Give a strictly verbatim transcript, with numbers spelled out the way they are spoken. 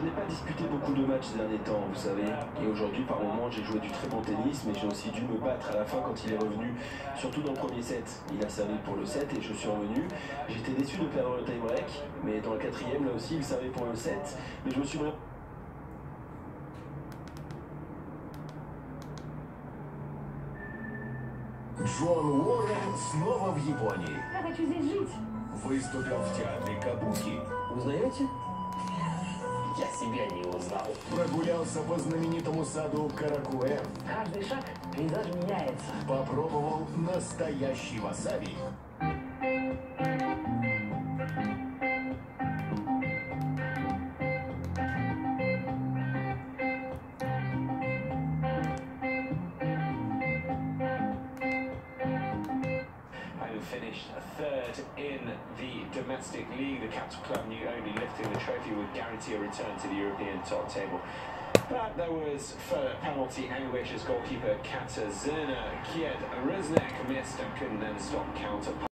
n'ai pas disputé beaucoup de matchs ces derniers temps, vous savez. Et aujourd'hui, par moments, j'ai joué du très bon tennis, mais j'ai aussi dû me battre à la fin quand il est revenu, surtout dans le premier set. Il a servi pour le set et je suis revenu. J'étais déçu de perdre le tie-break, mais dans le quatrième, là aussi, il servait pour le set. Mais je me suis vraiment... Джон Уоррен снова в Японии. Я хочу здесь жить. Выступил в театре Кабуки. Узнаете? Я себя не узнал. Прогулялся по знаменитому саду Каракуэ. Каждый шаг пейзаж меняется. Попробовал настоящий васаби. Finished third in the domestic league. The Capital Club knew only lifting the trophy would guarantee a return to the European top table. But there was further penalty anguish as goalkeeper Katarzyna Kied-Rysnek missed and couldn't then stop counter.